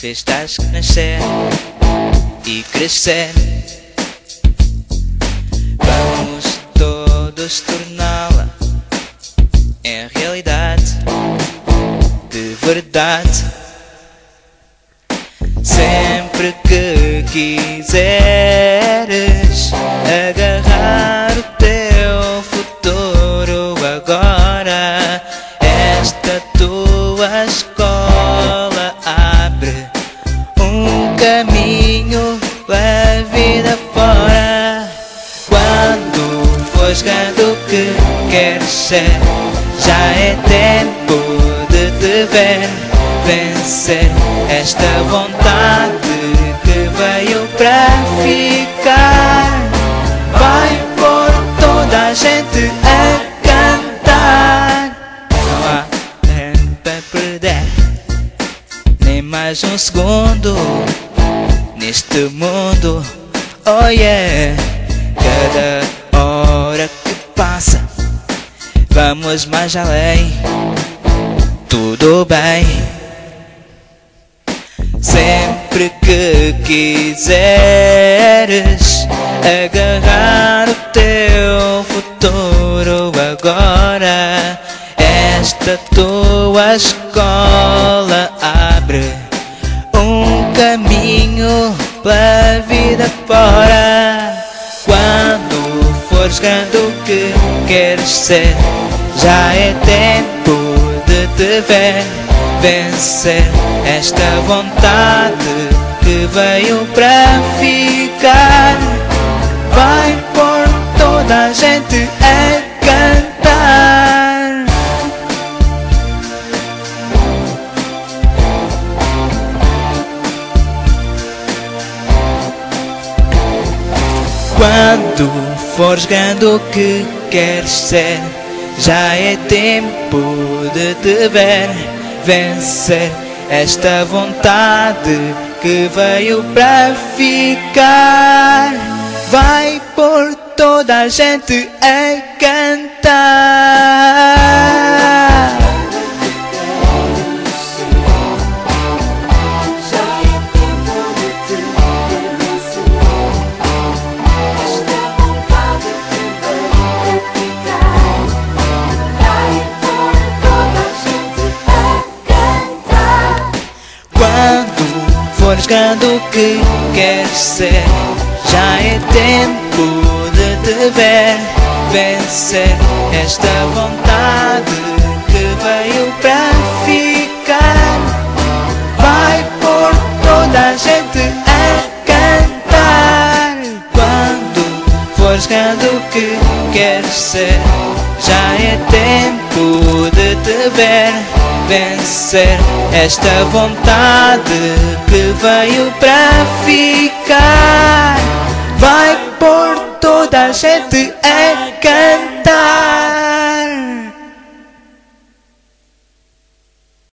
estás a nascer e crescer. Vamos todos torná-la em realidade, de verdade. Sempre que quiseres agarrar o teu futuro agora, esta tua escola abre um caminho pela vida fora. Quando fores grande o que queres ser, já é tempo de te ver vencer esta vontade que veio para ficar. Vai pôr toda a gente a cantar. Não há tempo para perder, nem mais um segundo neste mundo. Oh yeah, cada hora que passa vamos mais além. Tudo bem. Sempre que quiseres agarrar o teu futuro agora, esta tua escola abre um caminho pela vida fora. Quando fores grande o que queres ser, já é tempo de te ver vencer esta vontade que veio para ficar. Vai pôr toda a gente a cantar. Quando fores grande o que queres ser, já é tempo de te ver vencer esta vontade que veio para ficar. Vai pôr toda a gente a cantar. Fores grande o que queres ser, já é tempo de te ver vencer esta vontade que veio para ficar. Vai pôr toda a gente a cantar. Quando fores grande o que queres ser, já é tempo de te ver vencer esta vontade que veio para ficar. Vai pôr toda a gente a cantar.